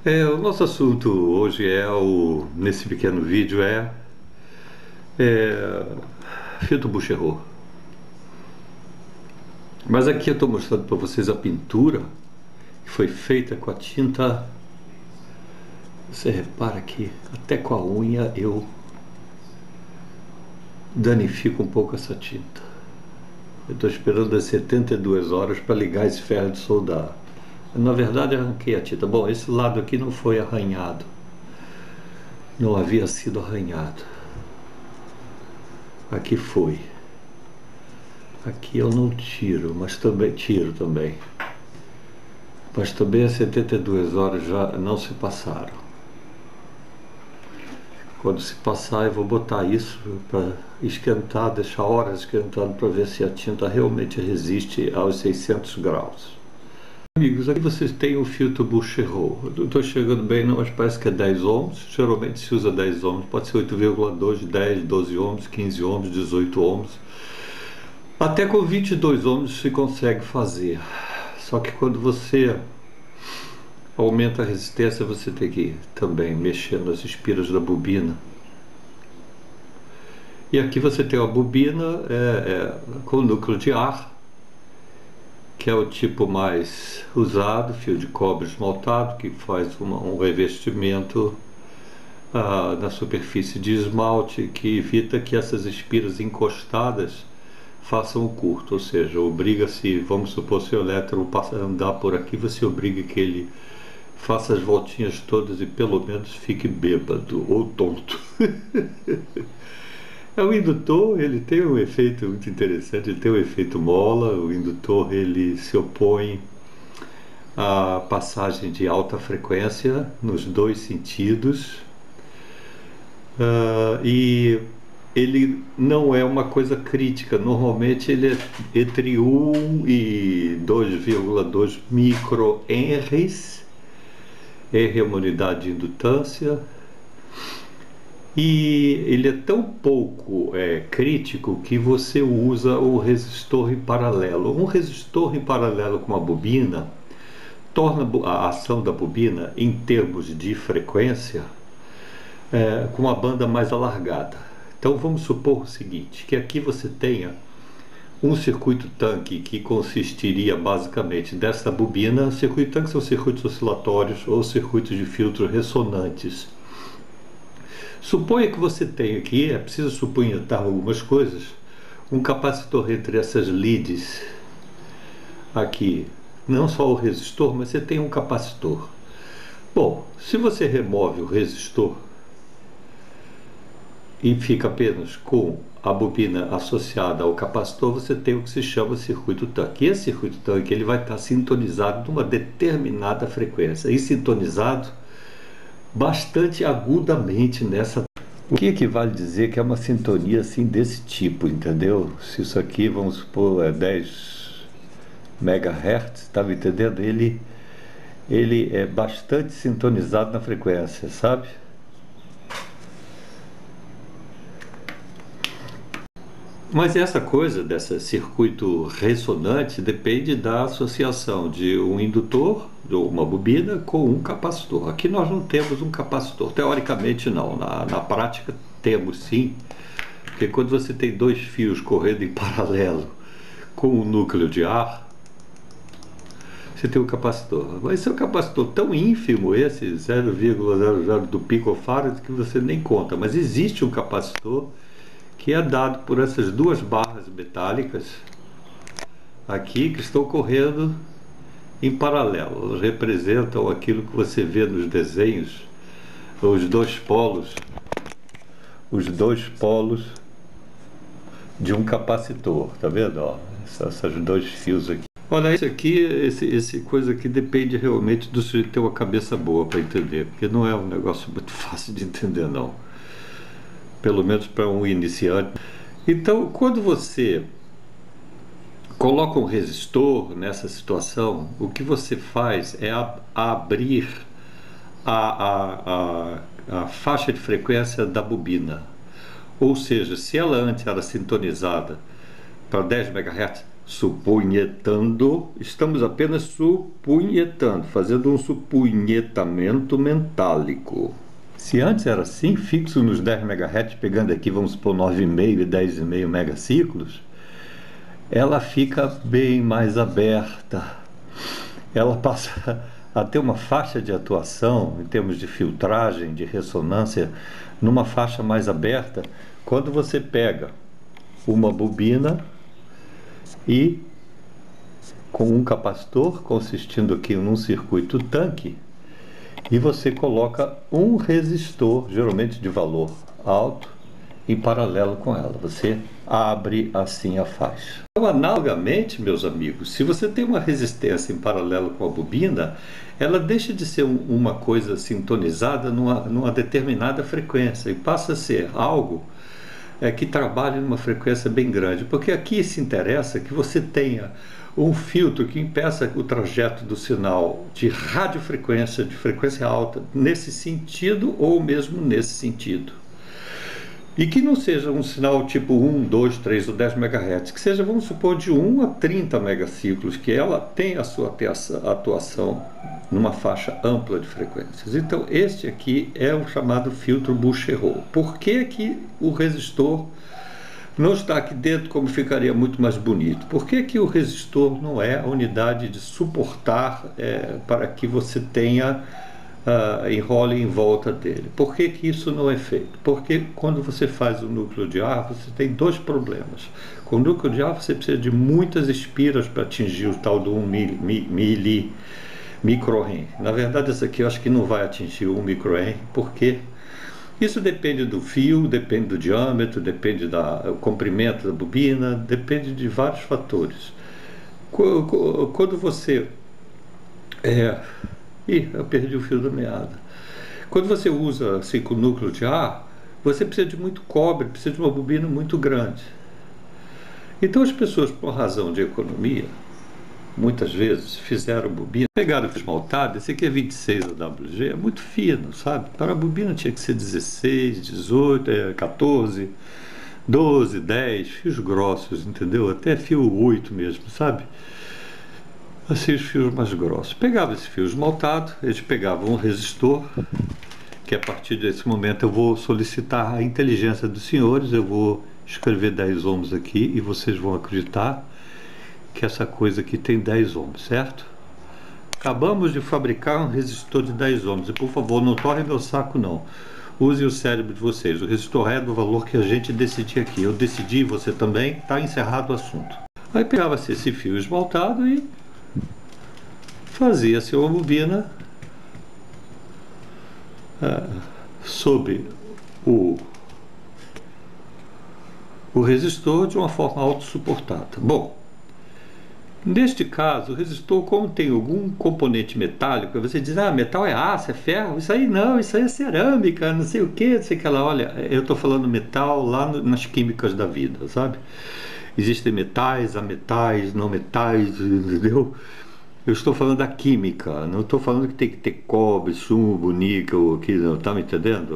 O nosso assunto hoje nesse pequeno vídeo é filtro Boucheroux. Mas aqui eu estou mostrando para vocês a pintura que foi feita com a tinta. Você repara que até com a unha eu danifico um pouco essa tinta. Eu estou esperando as 72 horas para ligar esse ferro de soldar. Na verdade arranquei a tinta. Bom, esse lado aqui não foi arranhado. Não havia sido arranhado. Aqui foi. Aqui eu não tiro, mas também tiro também. Mas também as 72 horas já não se passaram. Quando se passar eu vou botar isso para esquentar, deixar horas esquentando para ver se a tinta realmente resiste aos 600 graus. Amigos, aqui vocês têm o filtro Boucheroux. Eu estou chegando bem, não, mas parece que é 10 ohms. Geralmente se usa 10 ohms, pode ser 8,2, 10, 12 ohms, 15 ohms, 18 ohms. Até com 22 ohms se consegue fazer. Só que quando você aumenta a resistência, você tem que também mexer nas espiras da bobina. E aqui você tem a bobina com núcleo de ar, que é o tipo mais usado, fio de cobre esmaltado, que faz um revestimento na superfície de esmalte, que evita que essas espiras encostadas façam o curto, ou seja, obriga-se, vamos supor, se o elétron andar por aqui, você obriga que ele faça as voltinhas todas e pelo menos fique bêbado ou tonto. O indutor, ele tem um efeito muito interessante, ele tem um efeito mola. O indutor, ele se opõe à passagem de alta frequência nos dois sentidos, e ele não é uma coisa crítica. Normalmente ele é entre 1 e 2,2 microhenries. R é uma unidade de indutância. E ele é tão pouco crítico que você usa o resistor em paralelo. Um resistor em paralelo com a bobina torna a ação da bobina, em termos de frequência, com uma banda mais alargada. Então vamos supor o seguinte, que aqui você tenha um circuito tanque que consistiria basicamente dessa bobina. Circuito tanque são circuitos oscilatórios ou circuitos de filtro ressonantes. Suponha que você tem aqui, é preciso supunhetar algumas coisas, um capacitor entre essas leads aqui. Não só o resistor, mas você tem um capacitor. Bom, se você remove o resistor e fica apenas com a bobina associada ao capacitor, você tem o que se chama circuito tanque. E esse circuito tanque ele vai estar sintonizado numa determinada frequência, e sintonizado bastante agudamente nessa. O que equivale a dizer que é uma sintonia assim desse tipo, entendeu? Se isso aqui, vamos supor, é 10 MHz, estava entendendo? Ele é bastante sintonizado na frequência, sabe? Mas essa coisa, desse circuito ressonante, depende da associação de um indutor, de uma bobina, com um capacitor. Aqui nós não temos um capacitor, teoricamente não, na prática temos sim, porque quando você tem dois fios correndo em paralelo com um núcleo de ar, você tem um capacitor. Mas esse é um capacitor tão ínfimo, esse 0,00 do picofarad, que você nem conta, mas existe um capacitor que é dado por essas duas barras metálicas aqui, que estão correndo em paralelo. Elas representam aquilo que você vê nos desenhos, os dois polos de um capacitor, tá vendo? Ó, esses dois fios aqui. Olha, isso aqui, esse coisa aqui depende realmente do sujeito ter uma cabeça boa para entender, porque não é um negócio muito fácil de entender, não. Pelo menos para um iniciante. Então, quando você coloca um resistor nessa situação, o que você faz é abrir a faixa de frequência da bobina. Ou seja, se ela antes era sintonizada para 10 MHz? Supunhetando, estamos apenas supunhetando, fazendo um supunhetamento mentálico. Se antes era assim, fixo nos 10 MHz, pegando aqui, vamos supor, 9,5 e 10,5 megaciclos, ela fica bem mais aberta. Ela passa a ter uma faixa de atuação, em termos de filtragem, de ressonância, numa faixa mais aberta, quando você pega uma bobina e com um capacitor, consistindo aqui num circuito tanque, e você coloca um resistor, geralmente de valor alto, em paralelo com ela. Você abre assim a faixa. Então, analogamente, meus amigos, se você tem uma resistência em paralelo com a bobina, ela deixa de ser uma coisa sintonizada numa determinada frequência e passa a ser algo que trabalha numa frequência bem grande, porque aqui se interessa que você tenha um filtro que impeça o trajeto do sinal de radiofrequência, de frequência alta, nesse sentido ou mesmo nesse sentido. E que não seja um sinal tipo 1, 2, 3 ou 10 MHz, que seja, vamos supor, de 1 a 30 megaciclos, que ela tem a sua atuação numa faixa ampla de frequências. Então, este aqui é o chamado filtro Buchereau. Por que que o resistor não está aqui dentro como ficaria muito mais bonito? Por que que o resistor não é a unidade de suportar para que você tenha enrole em volta dele? Por que que isso não é feito? Porque quando você faz o núcleo de ar, você tem dois problemas. Com o núcleo de ar, você precisa de muitas espiras para atingir o tal do 1 microhenry. Na verdade, essa aqui eu acho que não vai atingir 1 microhenry, porque isso depende do fio, depende do diâmetro, depende do comprimento da bobina, depende de vários fatores. Quando você... eu perdi o fio da meada. Quando você usa assim, com núcleo de ar, você precisa de muito cobre, precisa de uma bobina muito grande. Então as pessoas, por razão de economia, muitas vezes fizeram bobina, pegaram o esmaltado, esse aqui é 26 AWG, é muito fino, sabe? Para a bobina tinha que ser 16, 18, 14, 12, 10, fios grossos, entendeu? Até fio 8 mesmo, sabe? Assim, os fios mais grossos. Pegava esse fio esmaltado, eles pegavam um resistor, que a partir desse momento eu vou solicitar a inteligência dos senhores, eu vou escrever 10 ohms aqui e vocês vão acreditar que essa coisa aqui tem 10 ohms, certo? Acabamos de fabricar um resistor de 10 ohms, e por favor, não torrem meu saco não. Use o cérebro de vocês. O resistor é do valor que a gente decidiu aqui. Eu decidi, você também, está encerrado o assunto. Aí pegava-se esse fio esmaltado e fazia-se uma bobina sobre o resistor de uma forma autossuportada. Bom, neste caso, o resistor, como tem algum componente metálico, você diz, metal é aço, é ferro, isso aí não, isso aí é cerâmica, não sei o que, não sei o que lá. Olha, eu estou falando metal lá nas químicas da vida, sabe? Existem metais, ametais, não metais, entendeu? Eu estou falando da química, não estou falando que tem que ter cobre, chumbo, níquel, aqui, não, tá me entendendo?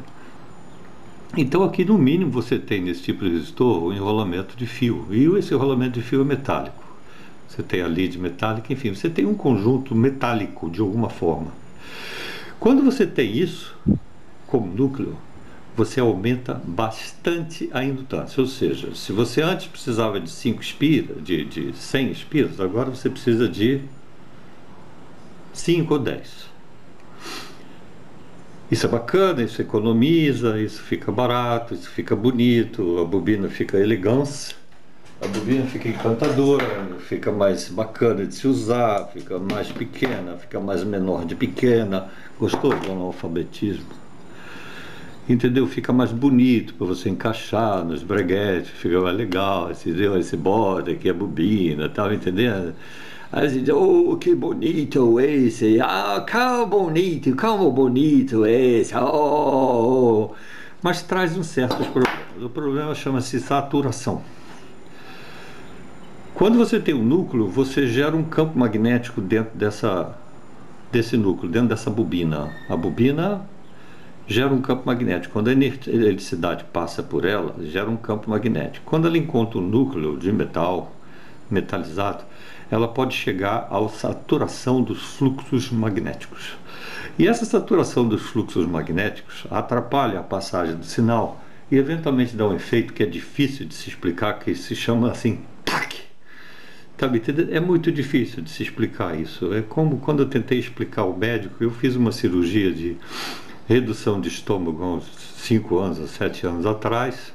Então aqui no mínimo você tem nesse tipo de resistor o enrolamento de fio, e esse enrolamento de fio é metálico. Você tem a lead metálica, enfim, você tem um conjunto metálico de alguma forma. Quando você tem isso como núcleo, você aumenta bastante a indutância, ou seja, se você antes precisava de 5 espiras, de 100 espiras, agora você precisa de 5 ou 10. Isso é bacana, isso economiza, isso fica barato, isso fica bonito, a bobina fica elegante, a bobina fica encantadora, fica mais bacana de se usar, fica mais pequena, fica mais menor de pequena. Gostou do analfabetismo? Entendeu? Fica mais bonito para você encaixar nos breguetes, fica mais legal, esse bode aqui, a bobina, tal, entendendo? Aí você diz, oh, que bonito esse, como bonito esse, oh. Mas traz um certos problemas. O problema chama-se saturação. Quando você tem um núcleo, você gera um campo magnético dentro desse núcleo, dentro dessa bobina. A bobina gera um campo magnético. Quando a eletricidade passa por ela, gera um campo magnético. Quando ela encontra um núcleo de metal metalizado, ela pode chegar à saturação dos fluxos magnéticos. E essa saturação dos fluxos magnéticos atrapalha a passagem do sinal e eventualmente dá um efeito que é difícil de se explicar, que se chama assim, tac. Tá me entendendo? É muito difícil de se explicar isso. É como quando eu tentei explicar ao médico, eu fiz uma cirurgia de redução de estômago há uns 5 anos, 7 anos atrás,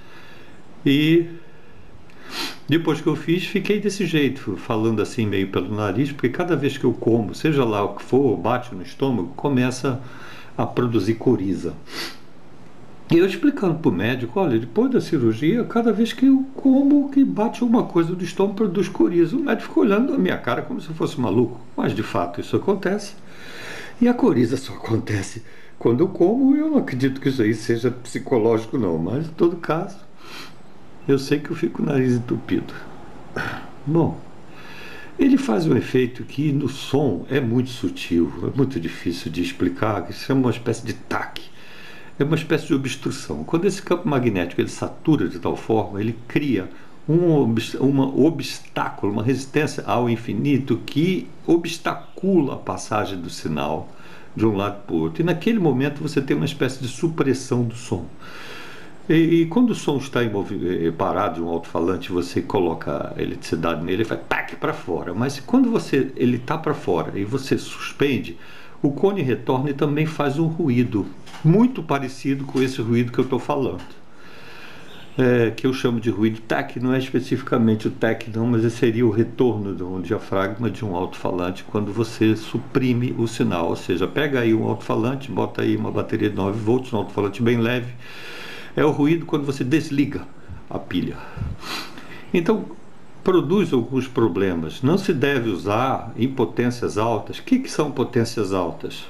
e depois que eu fiz, fiquei desse jeito, falando assim meio pelo nariz, porque cada vez que eu como, seja lá o que for, bate no estômago, começa a produzir coriza. E eu explicando para o médico, olha, depois da cirurgia, cada vez que eu como, que bate alguma coisa do estômago, produz coriza. O médico ficou olhando na minha cara como se eu fosse maluco, mas de fato isso acontece. E a coriza só acontece quando eu como. Eu não acredito que isso aí seja psicológico não, mas em todo caso, eu sei que eu fico com o nariz entupido. Bom, ele faz um efeito que no som é muito sutil, é muito difícil de explicar, isso é uma espécie de taque, é uma espécie de obstrução. Quando esse campo magnético ele satura de tal forma, ele cria um obstáculo, uma resistência ao infinito que obstacula a passagem do sinal de um lado para o outro. E naquele momento você tem uma espécie de supressão do som. E quando o som está parado de um alto-falante, você coloca a eletricidade nele, ele vai para fora. Mas quando ele está para fora e você suspende, o cone retorna e também faz um ruído muito parecido com esse ruído que eu estou falando. Que eu chamo de ruído TEC, não é especificamente o TEC não, mas seria o retorno de um diafragma de um alto-falante quando você suprime o sinal. Ou seja, pega aí um alto-falante, bota aí uma bateria de 9 volts, um alto-falante bem leve. É o ruído quando você desliga a pilha. Então, produz alguns problemas. Não se deve usar em potências altas. O que são potências altas?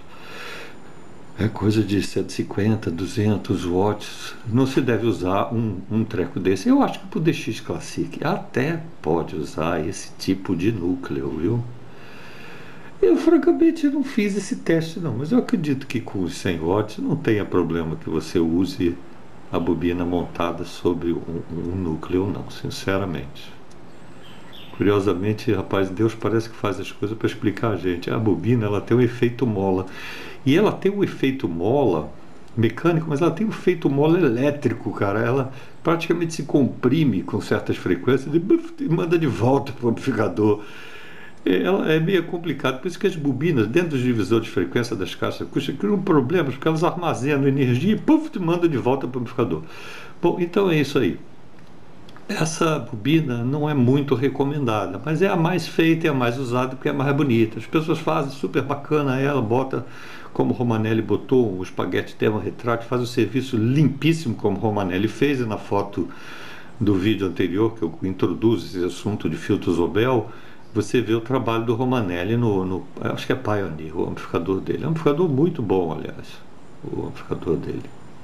É coisa de 150, 200 watts. Não se deve usar um treco desse. Eu acho que para o DX Classic até pode usar esse tipo de núcleo, viu? Eu, francamente, não fiz esse teste, não. Mas eu acredito que com os 100 watts não tenha problema que você use a bobina montada sobre um núcleo, não, sinceramente. Curiosamente, rapaz, Deus parece que faz as coisas para explicar a gente. A bobina, ela tem um efeito mola. E ela tem um efeito mola mecânico, mas ela tem um efeito mola elétrico, cara. Ela praticamente se comprime com certas frequências e manda de volta para o amplificador. Ela é meio complicado, por isso que as bobinas dentro dos divisores de frequência das caixas acústicas criam problemas, porque elas armazenam energia e te mandam de volta para o amplificador. Bom, então é isso aí. Essa bobina não é muito recomendada, mas é a mais feita e a mais usada porque é a mais bonita. As pessoas fazem super bacana ela, bota como Romanelli botou, um espaguete termorretrátil, faz o serviço limpíssimo como Romanelli fez, e na foto do vídeo anterior que eu introduzo esse assunto de filtros Obel, você vê o trabalho do Romanelli acho que é Pioneer, o amplificador dele. É um amplificador muito bom, aliás, o amplificador dele.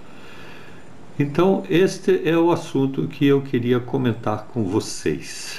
Então, este é o assunto que eu queria comentar com vocês.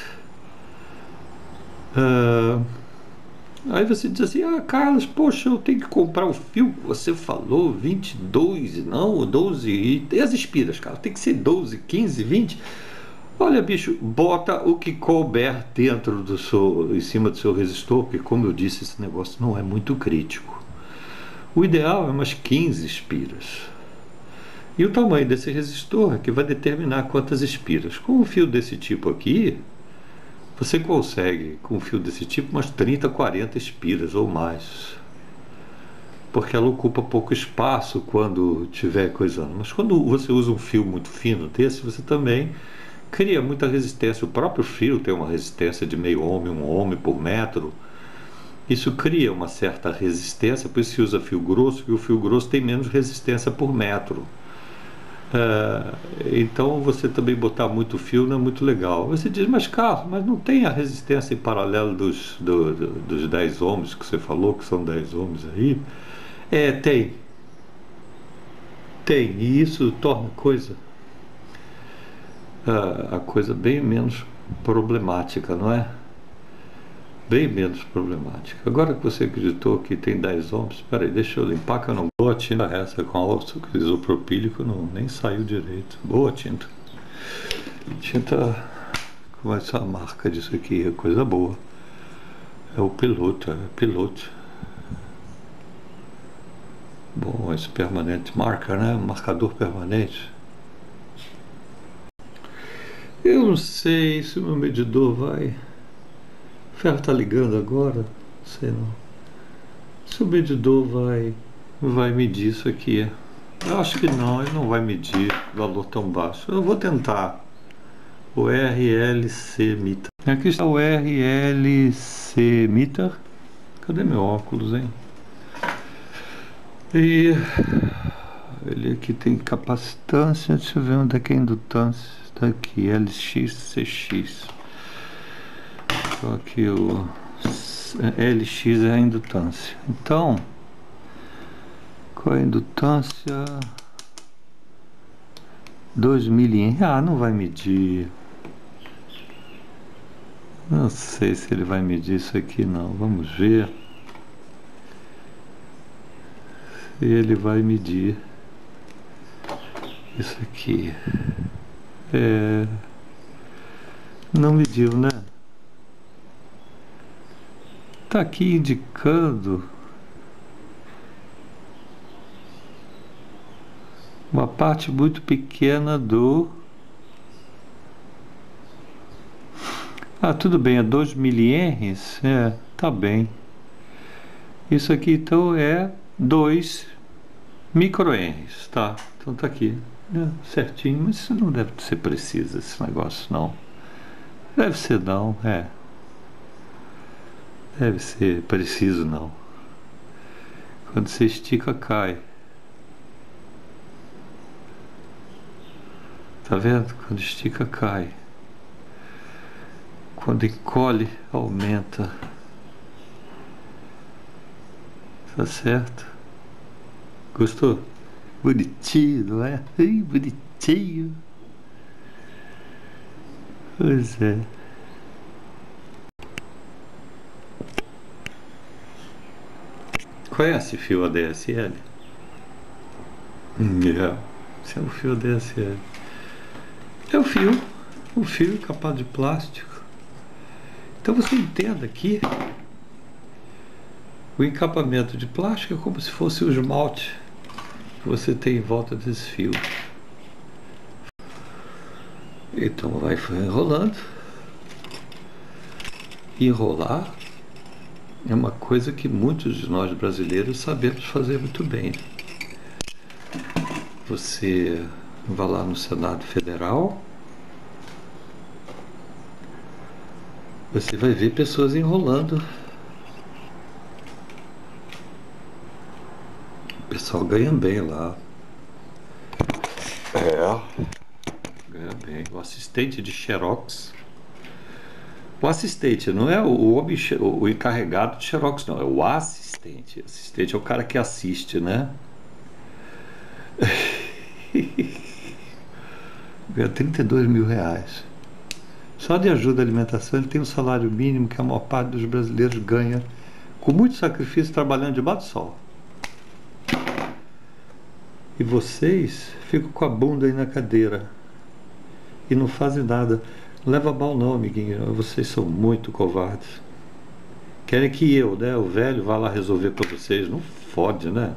Aí você diz assim, Carlos, poxa, eu tenho que comprar o fio que você falou, 22, não, 12, e as espiras, cara, tem que ser 12, 15, 20. Olha, bicho, bota o que couber dentro em cima do seu resistor, porque como eu disse, esse negócio não é muito crítico. O ideal é umas 15 espiras. E o tamanho desse resistor é que vai determinar quantas espiras. Com um fio desse tipo aqui, você consegue, com um fio desse tipo, umas 30, 40 espiras ou mais. Porque ela ocupa pouco espaço quando estiver coisando. Mas quando você usa um fio muito fino desse, você também cria muita resistência. O próprio fio tem uma resistência de meio ohm, 1 ohm por metro. Isso cria uma certa resistência, por isso se usa fio grosso, e o fio grosso tem menos resistência por metro. Então você também botar muito fio não é muito legal. Você diz, mas Carlos, mas não tem a resistência em paralelo dos 10 ohms que você falou, que são 10 ohms aí? Tem. E isso torna a coisa bem menos problemática, não é? bem menos problemática. Agora que você acreditou que tem 10 ohms, espera aí, deixa eu limpar que eu não... Boa tinta essa com álcool isopropílico, não, nem saiu direito. Boa tinta. Tinta com essa marca disso aqui, é coisa boa. É o piloto, Bom, esse permanente marca, né? Marcador permanente. Eu não sei se o meu medidor vai... O ferro tá ligando agora? Não sei não. Se o medidor vai medir isso aqui. Eu acho que não, ele não vai medir valor tão baixo. Eu vou tentar. O RLC meter. Aqui está o RLC meter. Cadê meu óculos, hein? E ele aqui tem capacitância. Deixa eu ver onde é que é a indutância. Está aqui, LX, CX. Então aqui o LX é a indutância. Então, qual é a indutância? 2 milímetros. Ah, não vai medir. Não sei se ele vai medir isso aqui não. Vamos ver. Se ele vai medir isso aqui. Não mediu, né? Tá aqui indicando uma parte muito pequena do... Ah, tudo bem, é 2 milihenries? Tá bem. Isso aqui então é 2 microhenries, tá? Então tá aqui, certinho, mas isso não deve ser preciso, esse negócio, não. Deve ser não, Deve ser preciso, não. Quando você estica, cai. Tá vendo? Quando estica, cai. Quando encolhe, aumenta. Tá certo? Gostou? Bonitinho, não é? Ai, bonitinho. Pois é. Conhece fio ADSL? Esse é o fio ADSL. É o fio encapado de plástico. Então você entenda aqui, o encapamento de plástico é como se fosse o esmalte que você tem em volta desse fio. Então vai enrolando. Enrolar é uma coisa que muitos de nós brasileiros sabemos fazer muito bem. Você vai lá no Senado Federal, você vai ver pessoas enrolando. O pessoal ganha bem lá. Ganha bem. O assistente de Xerox. O assistente não é o encarregado de Xerox, não. É o assistente. O assistente é o cara que assiste, né? Ganha 32 mil reais. Só de ajuda à alimentação ele tem um salário mínimo que a maior parte dos brasileiros ganha com muito sacrifício trabalhando debaixo do sol. E vocês ficam com a bunda aí na cadeira e não fazem nada. Não leva mal não, amiguinho. Vocês são muito covardes. Querem que eu, né, o velho, vá lá resolver para vocês. Não fode, né?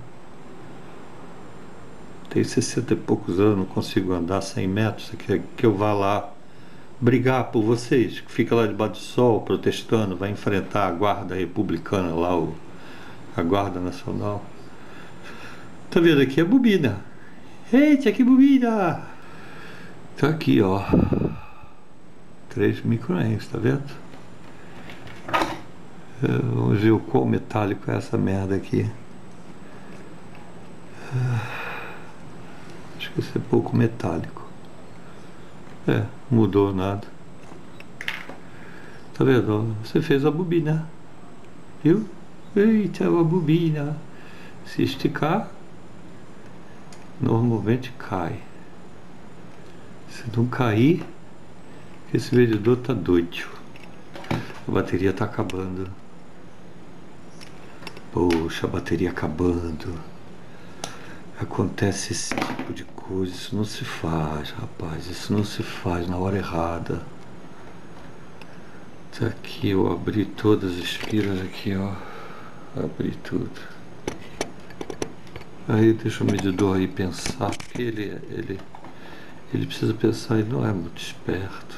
Tenho 60 e poucos anos, não consigo andar 100 metros. Você quer que eu vá lá brigar por vocês? Que fica lá debaixo do sol protestando, vai enfrentar a guarda republicana lá, a guarda nacional. Tá vendo aqui a bobina? Eita, que bobina! Tá aqui, ó. 3 microhenries, tá vendo? Vamos ver o quão metálico é essa merda aqui. Acho que esse é pouco metálico. Mudou nada. Tá vendo? Você fez a bobina. Viu? Eita, a bobina. Se esticar, normalmente cai. Se não cair, esse medidor tá doido. A bateria tá acabando. Poxa, a bateria acabando. Acontece esse tipo de coisa. Isso não se faz, rapaz. Isso não se faz na hora errada. Tá aqui, eu abri todas as piras aqui, ó. Abri tudo. Aí deixa o medidor aí pensar, porque ele precisa pensar, ele não é muito esperto.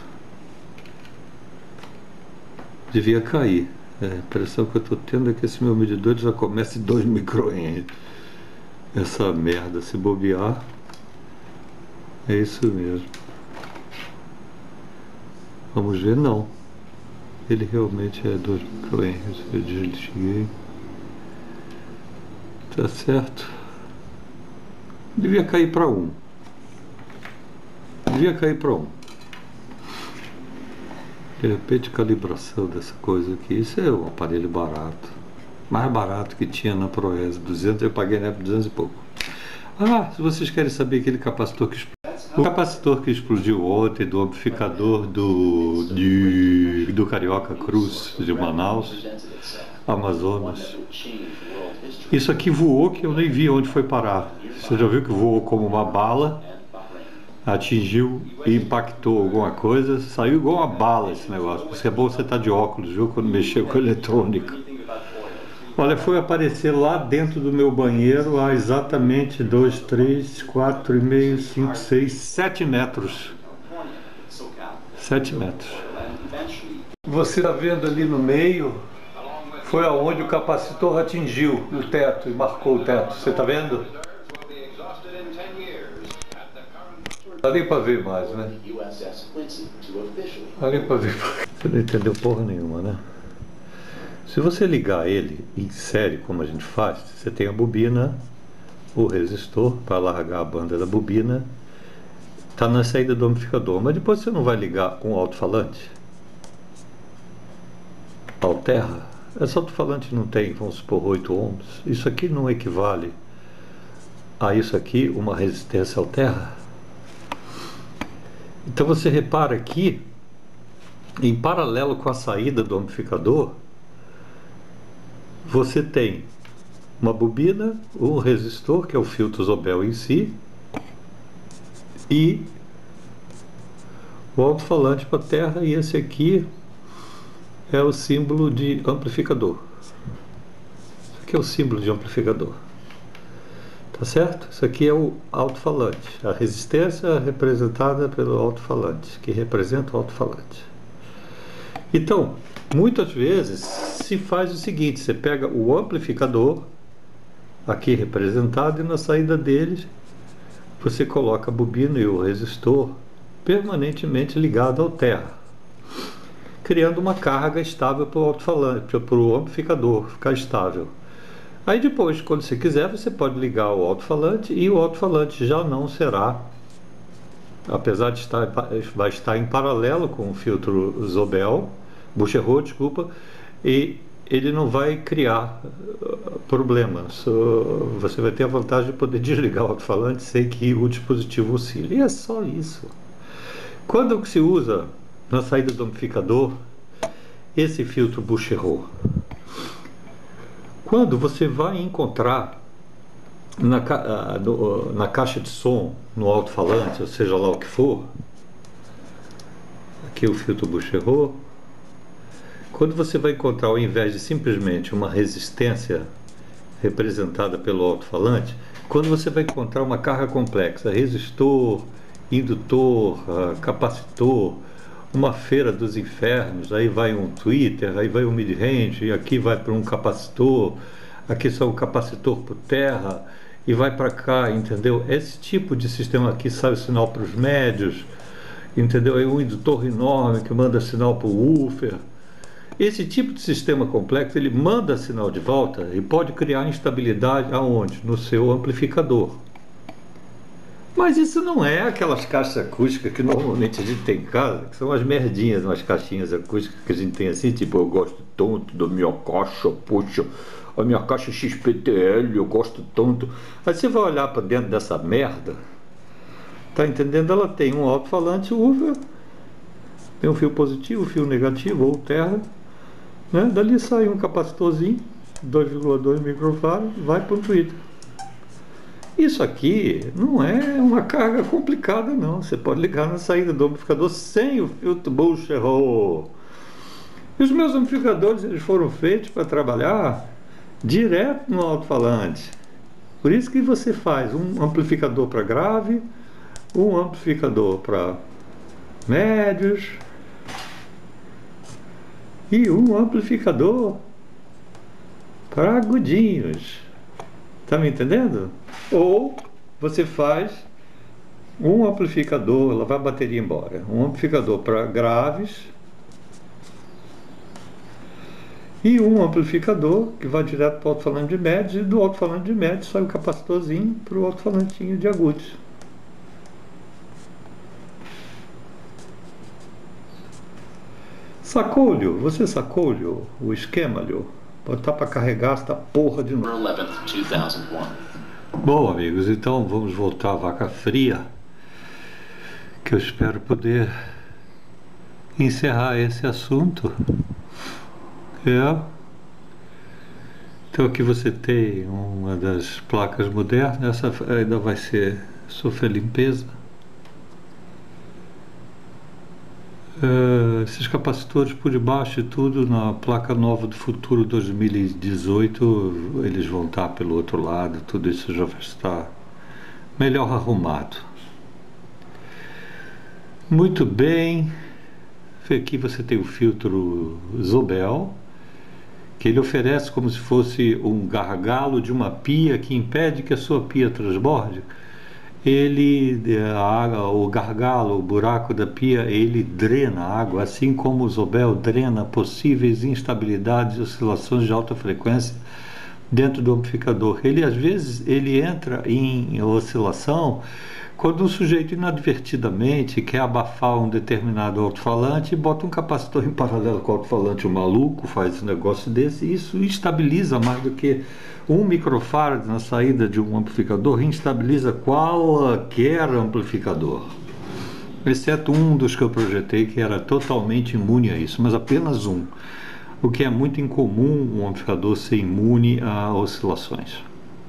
Devia cair. A impressão que eu tô tendo é que esse meu medidor já começa em 2 microhenries. Essa merda, se bobear, é isso mesmo. Vamos ver, não. Ele realmente é 2 microhenries. Eu desliguei. Tá certo. Devia cair para 1. Devia cair para 1. De repente, calibração dessa coisa aqui. Isso é um aparelho barato. Mais barato que tinha na Proes. 200, eu paguei na época 200 e pouco. Ah, se vocês querem saber aquele capacitor que explodiu. O capacitor que explodiu ontem do amplificador do Carioca Cruz de Manaus, Amazonas. Isso aqui voou que eu nem vi onde foi parar. Você já viu que voou como uma bala, atingiu e impactou alguma coisa, saiu igual uma bala esse negócio. Por isso é bom você estar de óculos, viu, quando mexer com eletrônica. Olha, foi aparecer lá dentro do meu banheiro a exatamente 2, 3, 4,5, 5, 6, 7 metros. 7 metros. Você está vendo ali no meio, foi aonde o capacitor atingiu o teto e marcou o teto. Você está vendo? Não dá nem para ver mais, né? Não dá nem para ver. Você não entendeu porra nenhuma, né? Se você ligar ele em série, como a gente faz, você tem a bobina, o resistor para largar a banda da bobina, está na saída do amplificador, mas depois você não vai ligar um alto-falante? Alterra? Esse alto-falante não tem, vamos supor, 8 ohms. Isso aqui não equivale a isso aqui, uma resistência alterra. Então você repara aqui, em paralelo com a saída do amplificador, você tem uma bobina, um resistor, que é o filtro Zobel em si, e o alto-falante para a terra, e esse aqui é o símbolo de amplificador. Isso aqui é o símbolo de amplificador. Tá certo? Isso aqui é o alto-falante, a resistência representada pelo alto-falante, que representa o alto-falante. Então, muitas vezes se faz o seguinte: você pega o amplificador, aqui representado, e na saída dele você coloca a bobina e o resistor permanentemente ligado ao terra, criando uma carga estável para o alto-falante, para o amplificador ficar estável. Aí depois, quando você quiser, você pode ligar o alto-falante, e o alto-falante já não será, apesar de vai estar em paralelo com o filtro Zobel, Bucherot, desculpa, e ele não vai criar problemas. Você vai ter a vantagem de poder desligar o alto-falante sem que o dispositivo oscile. E é só isso. Quando se usa na saída do amplificador esse filtro Bucherot? Quando você vai encontrar na caixa de som, no alto-falante, ou seja lá o que for, aqui o filtro Bucherot, quando você vai encontrar, ao invés de simplesmente uma resistência representada pelo alto-falante, quando você vai encontrar uma carga complexa, resistor, indutor, capacitor, uma feira dos infernos, aí vai um tweeter, aí vai um mid-range, e aqui vai para um capacitor, aqui só o capacitor por terra, e vai para cá, entendeu? Esse tipo de sistema aqui sai o sinal para os médios, entendeu? É um indutor enorme que manda sinal para o woofer. Esse tipo de sistema complexo, ele manda sinal de volta e pode criar instabilidade aonde? No seu amplificador. Mas isso não é aquelas caixas acústicas que normalmente a gente tem em casa, que são as merdinhas, umas caixinhas acústicas que a gente tem assim, tipo, eu gosto tanto da minha caixa, puxa, a minha caixa XPTL, eu gosto tanto. Aí você vai olhar para dentro dessa merda, tá entendendo? Ela tem um alto-falante woofer, tem um fio positivo, fio negativo, ou terra, né? Dali sai um capacitorzinho, 2,2 microfarad, vai para o Twitter. Isso aqui não é uma carga complicada, não. Você pode ligar na saída do amplificador sem o filtro Bucherer. E os meus amplificadores, eles foram feitos para trabalhar direto no alto-falante. Por isso que você faz um amplificador para grave, um amplificador para médios e um amplificador para agudinhos. Tá me entendendo? Ou você faz um amplificador, ela vai a bateria embora, um amplificador para graves e um amplificador que vai direto para o alto-falante de médios, e do alto-falante de médios sai o capacitorzinho para o alto-falantinho de agudos. Sacou-lhe? Você sacou-lhe o esquema-lhe? Pode estar para carregar esta porra de novo. 11th, 2001. Bom, amigos, então vamos voltar à vaca fria, que eu espero poder encerrar esse assunto. Então aqui você tem uma das placas modernas, essa ainda vai ser sofrer limpeza. Esses capacitores por debaixo e tudo na placa nova do futuro 2018, eles vão estar pelo outro lado, tudo isso já vai estar melhor arrumado. Muito bem, aqui você tem o filtro Zobel, que ele oferece como se fosse um gargalo de uma pia que impede que a sua pia transborde. O gargalo, o buraco da pia, ele drena a água, assim como o Zobel drena possíveis instabilidades e oscilações de alta frequência dentro do amplificador. Às vezes, ele entra em oscilação quando um sujeito inadvertidamente quer abafar um determinado alto-falante e bota um capacitor em paralelo com o alto-falante. O maluco faz um negócio desse e isso estabiliza mais do que 1 microfarad na saída de um amplificador, instabiliza qualquer amplificador, exceto um dos que eu projetei que era totalmente imune a isso, mas apenas um, o que é muito incomum um amplificador ser imune a oscilações.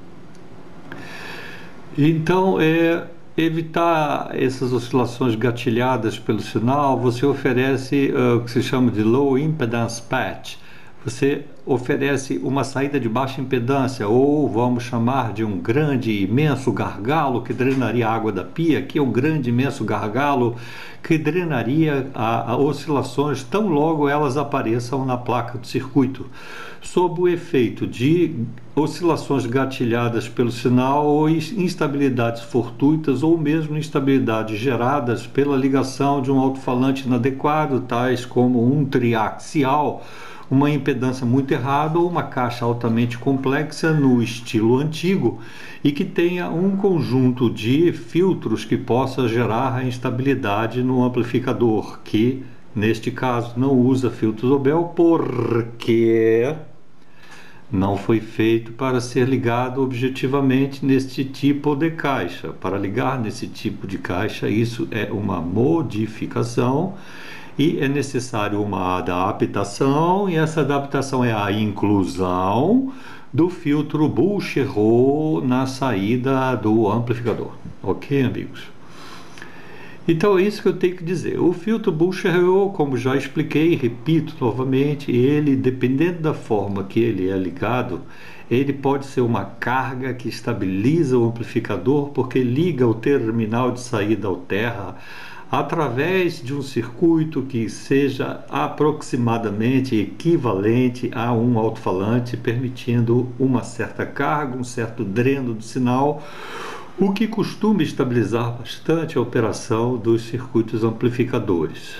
Então, evitar essas oscilações gatilhadas pelo sinal, você oferece o que se chama de Low Impedance Patch. Você oferece uma saída de baixa impedância, ou vamos chamar de um grande, imenso gargalo que drenaria a água da pia, que é um grande, imenso gargalo que drenaria a oscilações tão logo elas apareçam na placa do circuito, sob o efeito de oscilações gatilhadas pelo sinal ou instabilidades fortuitas ou mesmo instabilidades geradas pela ligação de um alto-falante inadequado, tais como um triaxial, uma impedância muito errada ou uma caixa altamente complexa no estilo antigo e que tenha um conjunto de filtros que possa gerar a instabilidade no amplificador, que neste caso não usa filtro Zobel porque não foi feito para ser ligado objetivamente neste tipo de caixa. Para ligar nesse tipo de caixa, isso é uma modificação e é necessário uma adaptação, e essa adaptação é a inclusão do filtro Bucherer na saída do amplificador. Ok, amigos? Então é isso que eu tenho que dizer. O filtro Bucherer, como já expliquei, repito novamente, ele, dependendo da forma que ele é ligado, ele pode ser uma carga que estabiliza o amplificador porque liga o terminal de saída ao terra através de um circuito que seja aproximadamente equivalente a um alto-falante, permitindo uma certa carga, um certo dreno do sinal, o que costuma estabilizar bastante a operação dos circuitos amplificadores.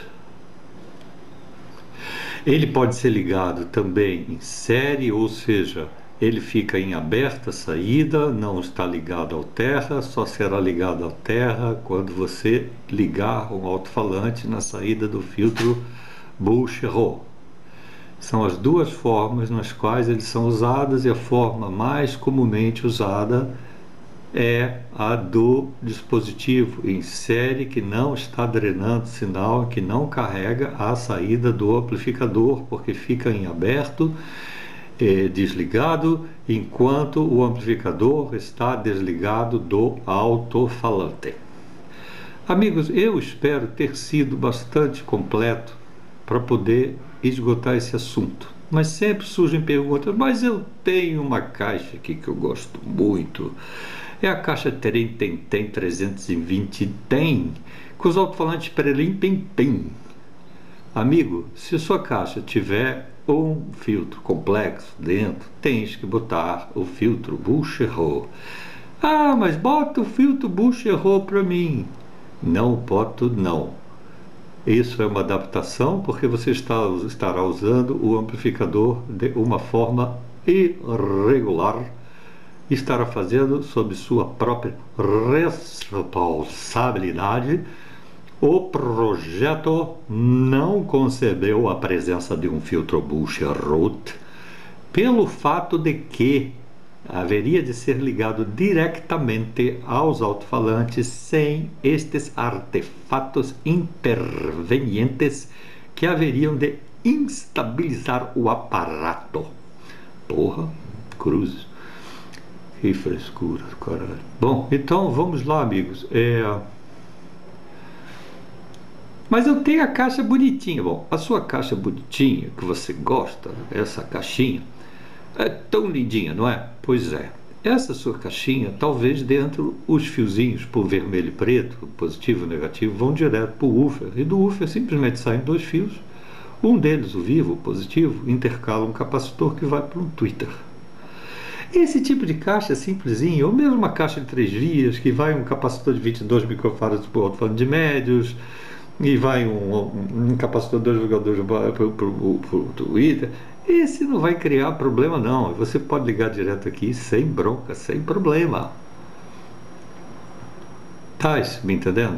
Ele pode ser ligado também em série, ou seja, ele fica em aberta saída, não está ligado ao terra, só será ligado ao terra quando você ligar um alto-falante na saída do filtro Bucherer. São as duas formas nas quais eles são usados, e a forma mais comumente usada é a do dispositivo em série que não está drenando sinal, que não carrega a saída do amplificador, porque fica em aberto, desligado, enquanto o amplificador está desligado do alto-falante. Amigos, eu espero ter sido bastante completo para poder esgotar esse assunto. Mas sempre surgem perguntas, mas eu tenho uma caixa aqui que eu gosto muito. É a caixa tem 320 tem, com os alto-falantes Perelim Pim Pim. Amigo, se sua caixa tiver um filtro complexo dentro, tens que botar o filtro Bouchereau. Ah, mas bota o filtro Bouchereau para mim. Não boto, não. Isso é uma adaptação porque você estará usando o amplificador de uma forma irregular e estará fazendo sob sua própria responsabilidade. O projeto não concebeu a presença de um filtro Bouchereau pelo fato de que haveria de ser ligado diretamente aos alto-falantes sem estes artefatos intervenientes que haveriam de instabilizar o aparato. Porra, cruz. Que frescura, caralho. Bom, então vamos lá, amigos. Mas eu tenho a caixa bonitinha. Bom, a sua caixa bonitinha, que você gosta, essa caixinha, é tão lindinha, não é? Pois é. Essa sua caixinha, talvez dentro os fiozinhos por vermelho e preto, positivo e negativo, vão direto para o woofer. E do woofer simplesmente saem dois fios. Um deles, o vivo, o positivo, intercala um capacitor que vai para um tweeter. Esse tipo de caixa simplesinha, ou mesmo uma caixa de 3 vias, que vai um capacitor de 22 microfarads para o alto-falante de médios, e vai um capacitor 2,2 para o tweeter. Esse não vai criar problema não, você pode ligar direto aqui sem bronca, sem problema. Tá me entendendo?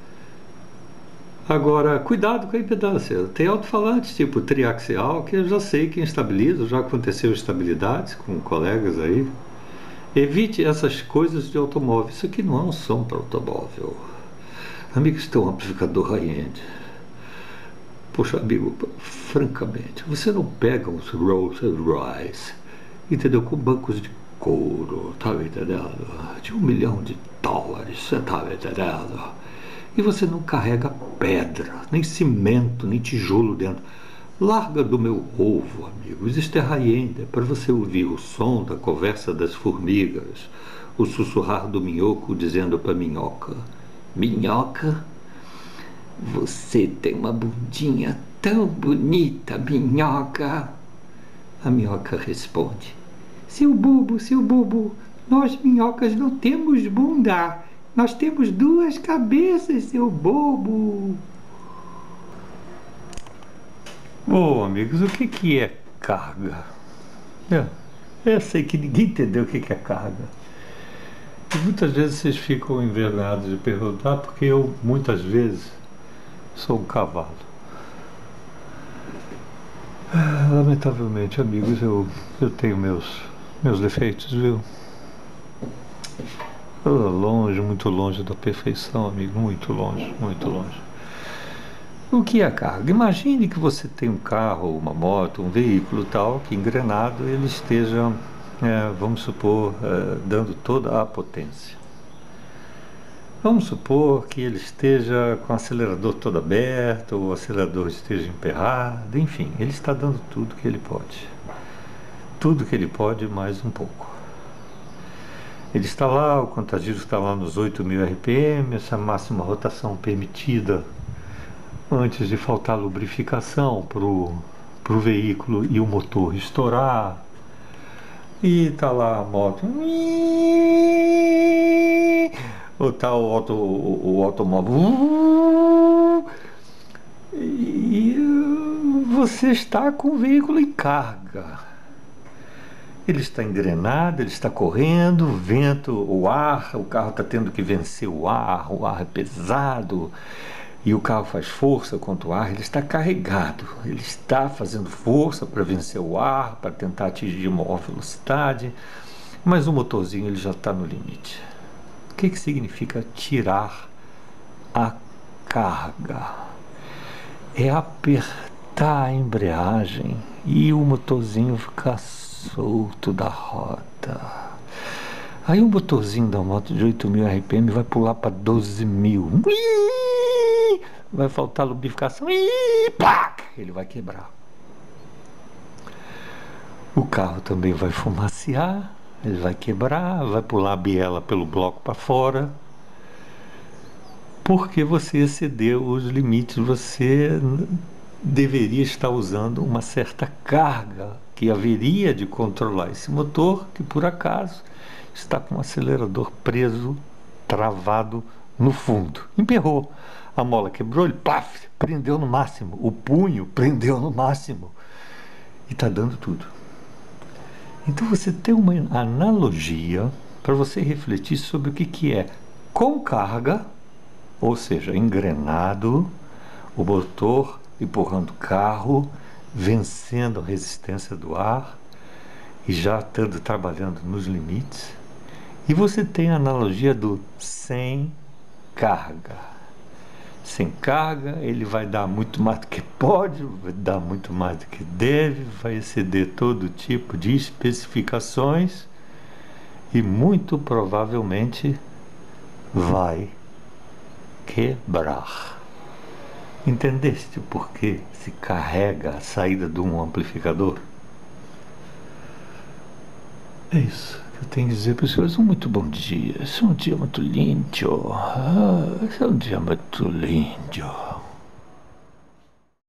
Agora, cuidado com a impedância. Tem alto-falantes tipo triaxial que eu já sei que instabiliza, já aconteceu instabilidades com colegas aí. Evite essas coisas de automóvel, isso aqui não é um som para automóvel. Amigos, tem um amplificador high-end. Poxa, amigo, francamente, você não pega uns Rolls Royce, entendeu? Com bancos de couro, tá me entendendo? De $1 milhão, você tá me entendendo? E você não carrega pedra, nem cimento, nem tijolo dentro. Larga do meu ovo, amigos. Isto é high-end, é para você ouvir o som da conversa das formigas, o sussurrar do minhoco dizendo para a minhoca: minhoca, você tem uma bundinha tão bonita, minhoca. A minhoca responde: seu bobo, nós minhocas não temos bunda, nós temos 2 cabeças, seu bobo. Bom, amigos, o que é carga? Eu sei que ninguém entendeu o que é carga. E muitas vezes vocês ficam envergonhados de perguntar, porque eu, muitas vezes, sou um cavalo. Lamentavelmente, amigos, eu tenho meus defeitos, viu? Longe, muito longe da perfeição, amigo, muito longe, muito longe. O que é carga? Imagine que você tem um carro, uma moto, um veículo tal, que engrenado ele esteja, vamos supor, dando toda a potência. Vamos supor que ele esteja com o acelerador todo aberto, ou o acelerador esteja emperrado, enfim, ele está dando tudo que ele pode. Tudo que ele pode, mais um pouco. Ele está lá, o contagiro está lá nos 8.000 RPM, essa máxima rotação permitida antes de faltar lubrificação para o veículo e o motor estourar. E está lá a moto. Ou está o automóvel. E você está com o veículo em carga. Ele está engrenado, ele está correndo, o vento, o ar, o carro está tendo que vencer o ar é pesado. E o carro faz força contra o ar, ele está carregado, ele está fazendo força para vencer o ar, para tentar atingir maior velocidade, mas o motorzinho ele já está no limite. que significa tirar a carga? É apertar a embreagem e o motorzinho ficar solto da roda. Aí o motorzinho da moto de 8.000 RPM vai pular para 12.000. Vai faltar lubrificação. Ele vai quebrar. O carro também vai fumaciar. Ele vai quebrar. Vai pular a biela pelo bloco para fora. Porque você excedeu os limites. Você deveria estar usando uma certa carga que haveria de controlar esse motor, que por acaso está com o acelerador preso, travado no fundo. Emperrou. A mola quebrou, ele prendeu no máximo. O punho prendeu no máximo. E está dando tudo. Então você tem uma analogia para você refletir sobre o que é com carga, ou seja, engrenado, o motor empurrando o carro, vencendo a resistência do ar e já estando trabalhando nos limites. E você tem a analogia do sem carga. Sem carga, ele vai dar muito mais do que pode, vai dar muito mais do que deve, vai exceder todo tipo de especificações e muito provavelmente vai quebrar. Entendeste por que se carrega a saída de um amplificador? É isso que eu tenho que dizer para os senhores. Um muito bom dia. Esse é um dia muito lindo. Esse é um dia muito lindo.